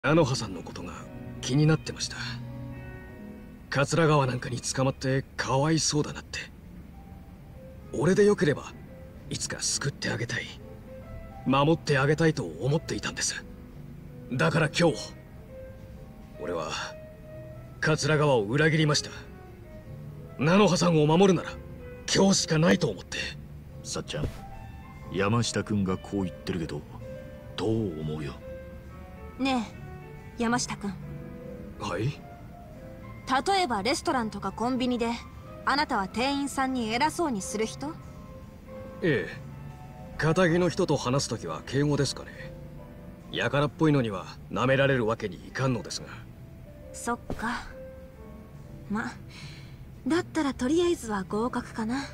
菜の葉さんのことが気になってました。桂川なんかに捕まってかわいそうだなって。俺でよければいつか救ってあげたい、守ってあげたいと思っていたんです。だから今日俺は桂川を裏切りました。菜の葉さんを守るなら今日しかないと思って。 さっちゃん、山下君がこう言ってるけどどう思うよ。 ねえ山下君。 はい。 例えばレストランとかコンビニであなたは店員さんに偉そうにする人？ ええ、堅気の人と話すときは敬語ですかね。やからっぽいのには舐められるわけにいかんのですが。 そっか。ま、だったらとりあえずは合格かな。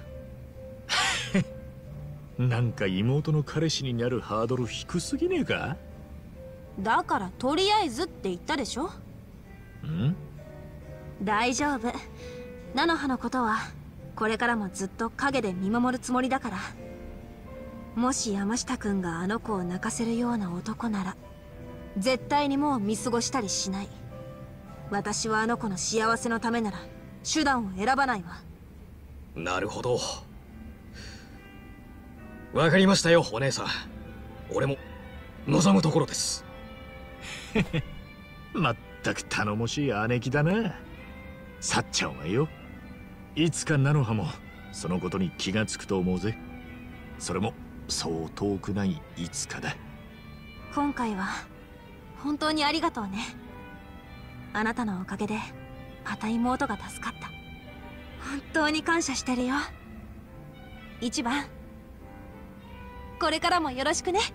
なんか妹の彼氏になるハードル低すぎねえか？ だからとりあえずって言ったでしょ。 ん？ 大丈夫。菜の葉のことはこれからもずっと陰で見守るつもりだから。もし山下くんがあの子を泣かせるような男なら絶対にもう見過ごしたりしない。私はあの子の幸せのためなら手段を選ばないわ。 なるほど、わかりましたよお姉さん。俺も望むところです。 まったく頼もしい姉貴だな。さっちゃんはよ、いつか菜の葉もそのことに気がつくと思うぜ。それもそう遠くないいつかだ。 今回は本当にありがとうね。あなたのおかげでまた妹が助かった。本当に感謝してるよ。一番これからもよろしくね。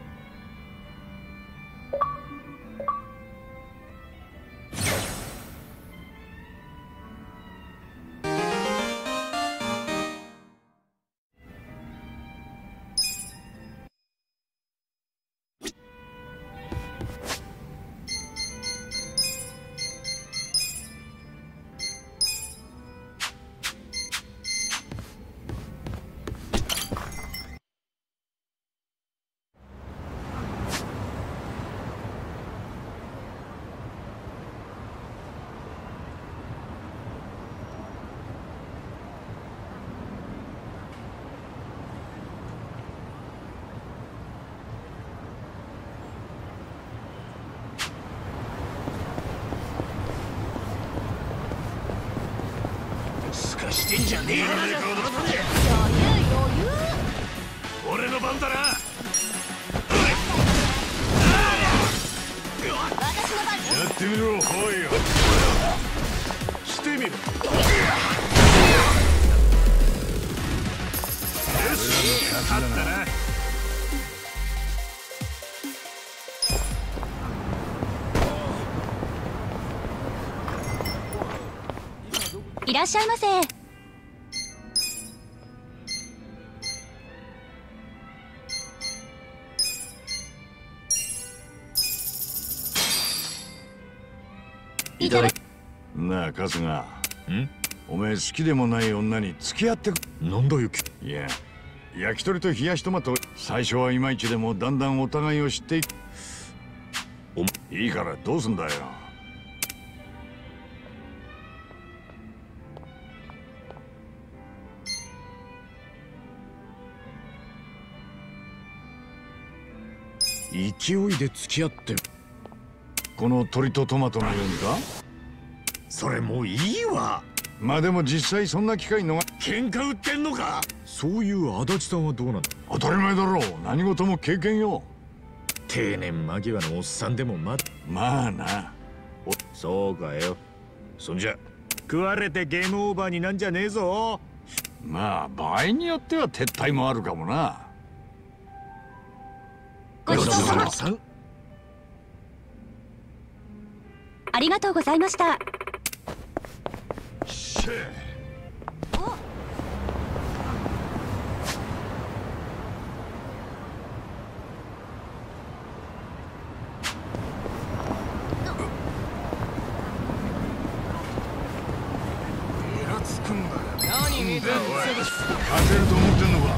してんじゃねえよ。余裕俺の番だな。 私の番ね。 やってみろ、おいよ。してみろ。よし、勝ったな。 いらっしゃいませ。 いただき。 なあ春日、 ん？ おめえ好きでもない女に付き合ってく。 なんだよ。 いや、焼き鳥と冷やしトマト、最初はいまいちでもだんだんお互いを知っていく。いいからどうすんだよ。 勢いで付き合ってる。 この鳥とトマトのようにか。 それもういいわ。 まあでも実際そんな機会のが。 喧嘩売ってんのか。そういう足立さんはどうなんだ。 当たり前だろう、何事も経験よ。 定年間際のおっさんでもまあな。 そうかよ。そんじゃ食われてゲームオーバーになんじゃねえぞ。 まあ場合によっては撤退もあるかもな。 ごちそうさま。ありがとうございました。 勝てると思ってんのか。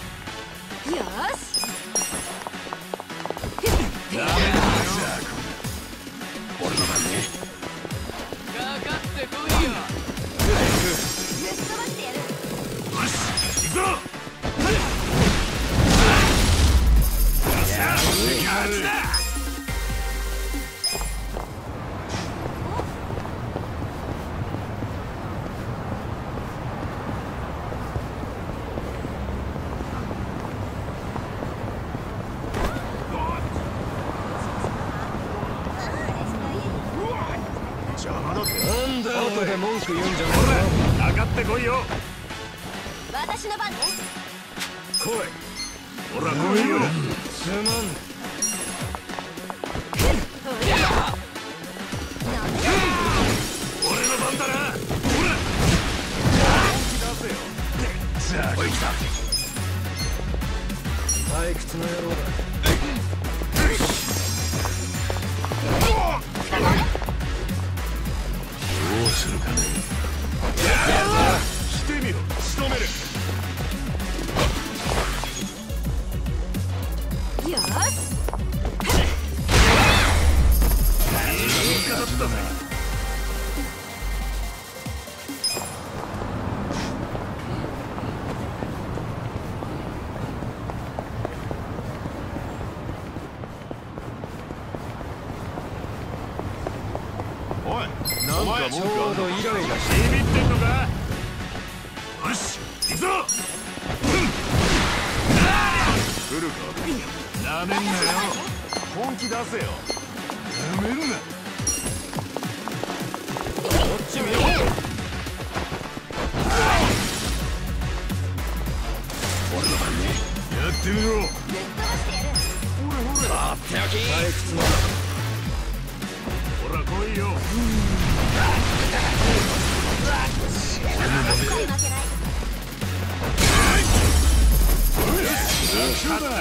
よし。 ダメだ。 邪魔だって。 なんだ後で文句言うんじゃねほら、上がってこいよ。 私の番ね。 え。来い。 ほら来いよ。 すまん。 俺の番だな。ほら。本気出せよ。さあ、来た。 退屈な野郎だ。 どうするかね。 来てみろ。仕留める。 よし。 いい味方だぜ。おい、なんかちょうどイライラしてビビってんのか。よし、行くぞ。来るか。なめんなよ。本気出せよ。やめるな。 こっち見ろ。 俺の番ね。 やってみろ。 ぶっ飛ばしてやる。 あってやき。退屈な。 ほら来いよ。 負けない。 勝ったな。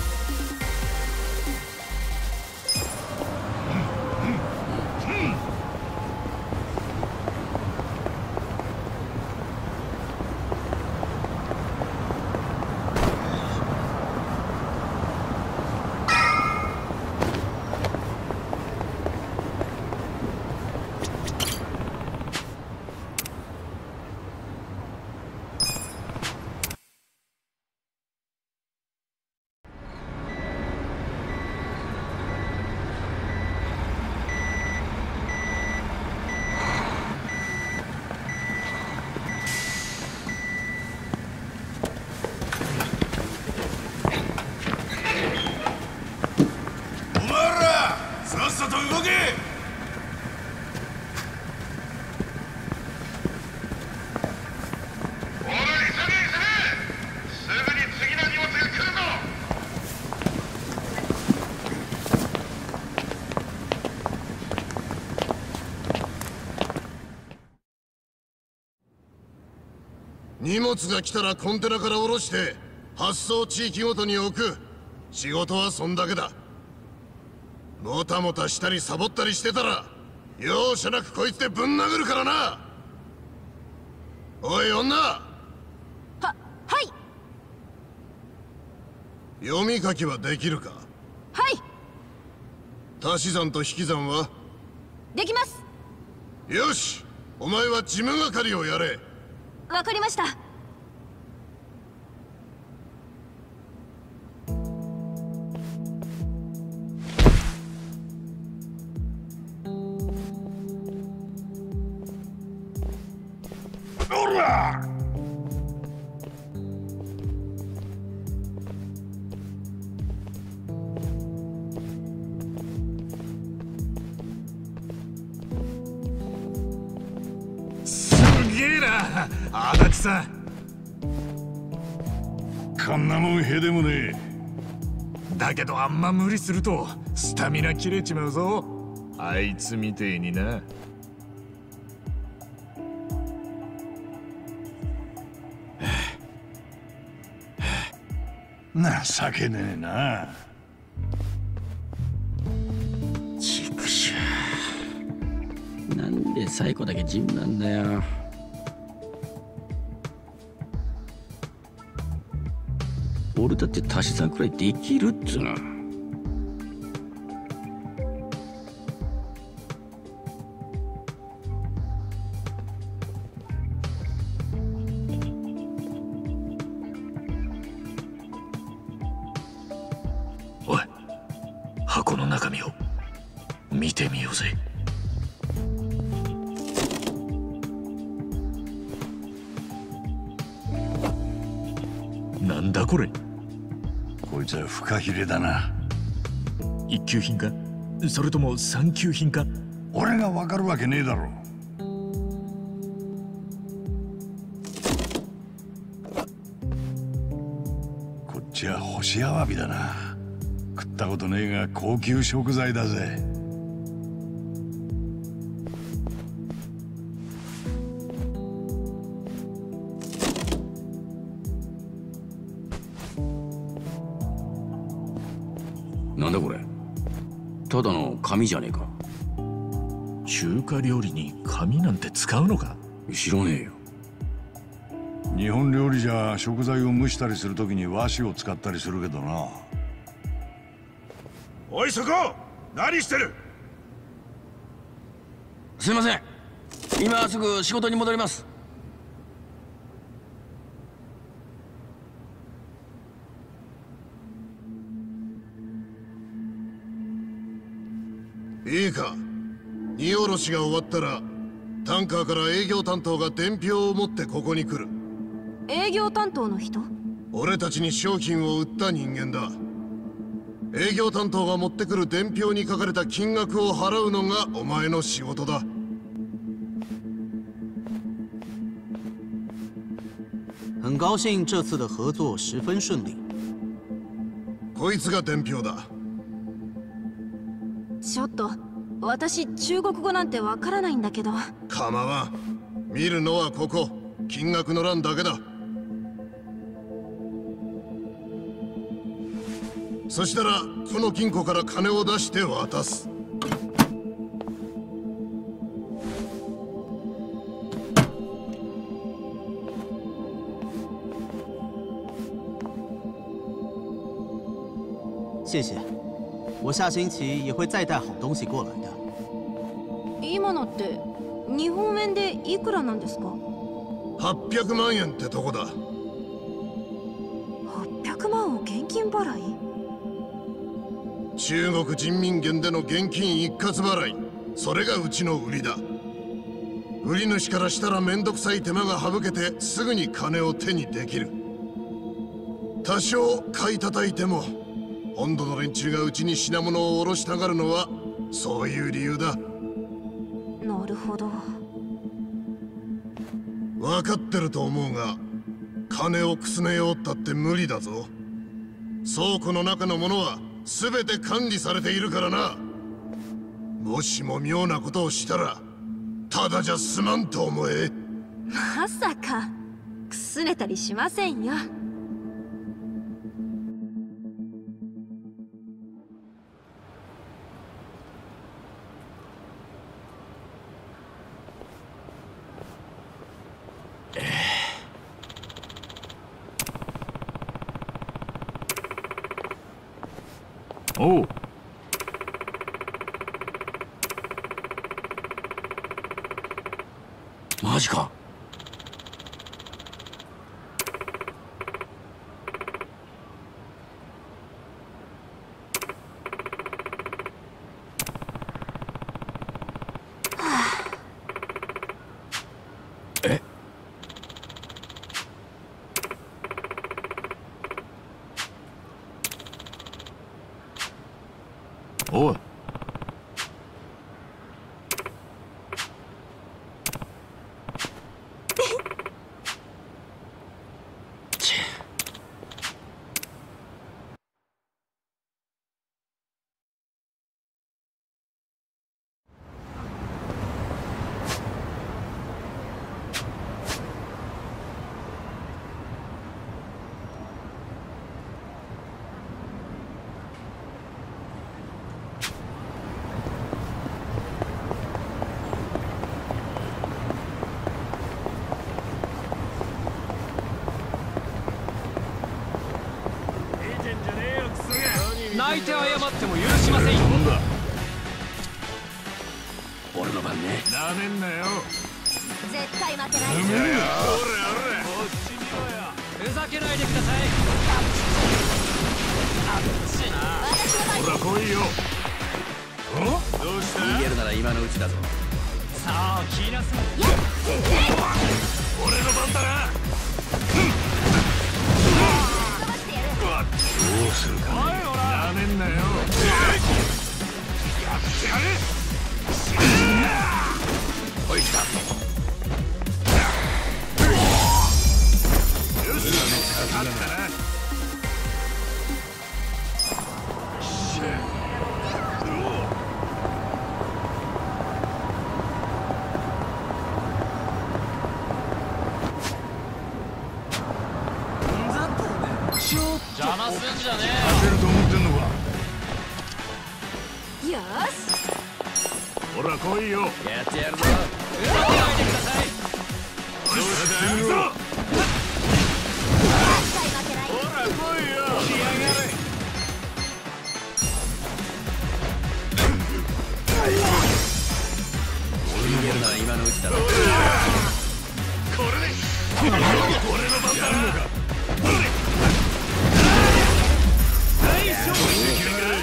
さっさと動け。 おい、急げ急げ。すぐに次の荷物が来るぞ。 荷物が来たらコンテナから下ろして発送地域ごとに置く。仕事はそんだけだ。もたもたしたりサボったりしてたら容赦なくこいつでぶん殴るからな。おい女。 はい読み書きはできるか。 はい足し算と引き算は。 できます。 よし、お前は事務係をやれ。 わかりました。 おら。 すげえな、足立さん。 こんなもんへでもねえ。 だけどあんま無理するとスタミナ切れちまうぞ。あいつみてえにな。 情けねえな。 畜生。なんで最後だけジムなんだよ。俺だって足し算くらいできるっつうの。 おい、箱の中身を見てみようぜ。なんだこれ。 こいつはフカヒレだな。 一級品か、それとも三級品か。 俺が分かるわけねえだろ。こっちは干しアワビだな。食ったことねえが高級食材だぜ。 なんだこれ、ただの紙じゃねえか。 中華料理に紙なんて使うのか？ 知らねえよ。 日本料理じゃ食材を蒸したりするときに和紙を使ったりするけどな。 おいそこ、何してる？ すいません、今すぐ仕事に戻ります。 いいか、荷下ろしが終わったらタンカーから営業担当が伝票を持ってここに来る。 営業担当の人？ 俺たちに商品を売った人間だ。営業担当が持ってくる伝票に書かれた金額を払うのがお前の仕事だ。 很高兴这次的合作十分顺利。 こいつが伝票だ。 ちょっと私中国語なんてわからないんだけど。 構わん。見るのはここ、金額の欄だけだ。そしたらこの金庫から金を出して渡す。 谢谢，我下星期也会再带好东西过来的。 今のって日本円でいくらなんですか ？800万円ってとこだ。 800万を現金払い？ 中国人民元での現金一括払い、それがうちの売りだ。売り主からしたらめんどくさい手間が省けてすぐに金を手にできる。多少買い叩いても本土の連中がうちに品物を卸したがるのはそういう理由だ。 なるほど。 分かってると思うが、金をくすねようったって無理だぞ。倉庫の中のものは全て管理されているからな。もしも妙なことをしたらただじゃ済まんと思え。 まさかくすねたりしませんよ。 おう。 マジか。え？ おい。 泣いて謝っても許しませんよ。 なんだ。 俺の番ね。 なめんなよ。 絶対負けない。 うめえよ。 ふざけないでください。 ほら来いよ。どうした？ 逃げるなら今のうちだぞ。 さあ来なさい。 俺の番だな。 どうするかね。 なめんなよ。やってやれ。 すんじゃね当てると思ってんのか。 よし。 ほら来いよ。 やってやるぞ。うわないでください。 どうした行くぞ。 絶対負けない。 ほら来いよ。来やがれ。 逃げるなら今のうちだろ。 これで俺の番だな。大勝負できるか。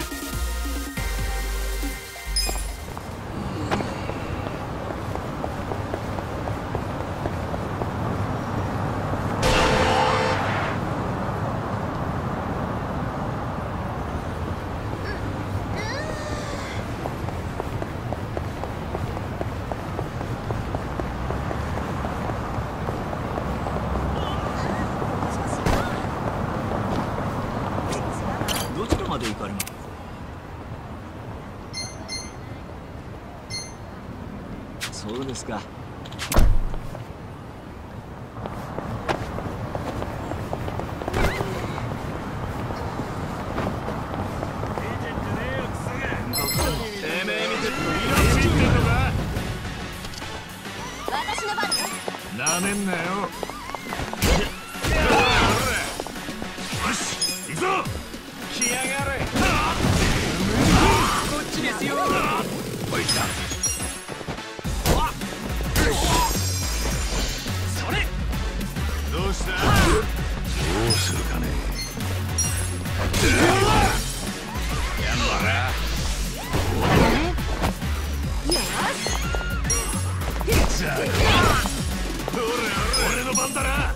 どちらまで行かれます？そうですか。 てめえ見てんのか。 私の番ね。 なめんなよ。よし行くぞ。来やがれ。こっちですよ。おい来た。それどうした。 どうするかね。 やんばら。俺の番だな。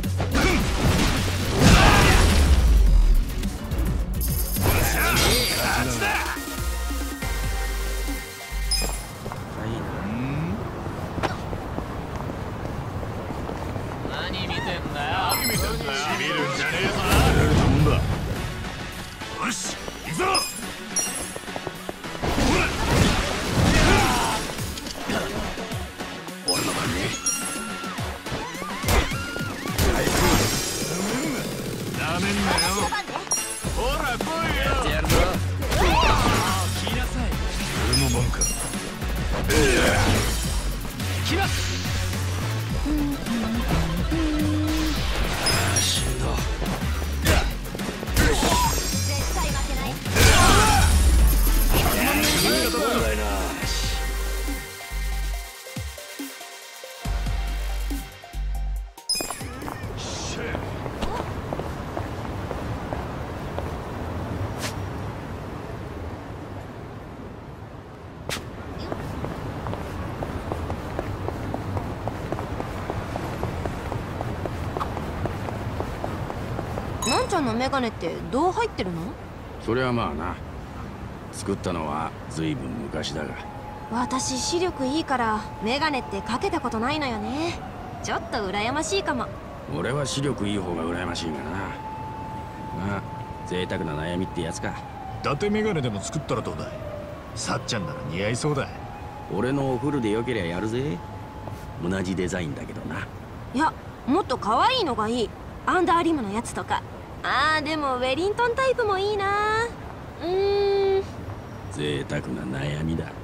何見てんだよ。 しびるんじゃねえぞな。やられたもんだ。よし行くぞ。ほら俺の番ね。 なめんなよ。ほら来いよ。 やってやるぞ。来なさい。 俺の番か。 来ます。 しんど。 絶対負けない。なんちゃんのメガネってどう入ってるの？ そりゃまあな。作ったのは随分昔だが。 私視力いいからメガネってかけたことないのよね。ちょっと羨ましいかも。 俺は視力いい方が羨ましいがな。まあ贅沢な悩みってやつか。 伊達メガネでも作ったらどうだい。さっちゃんなら似合いそうだ。 俺のおフルでよけりゃやるぜ。同じデザインだけどな。 いや、もっと可愛いのがいい。アンダーリムのやつとか。でもウェリントンタイプもいいな。 贅沢な悩みだ。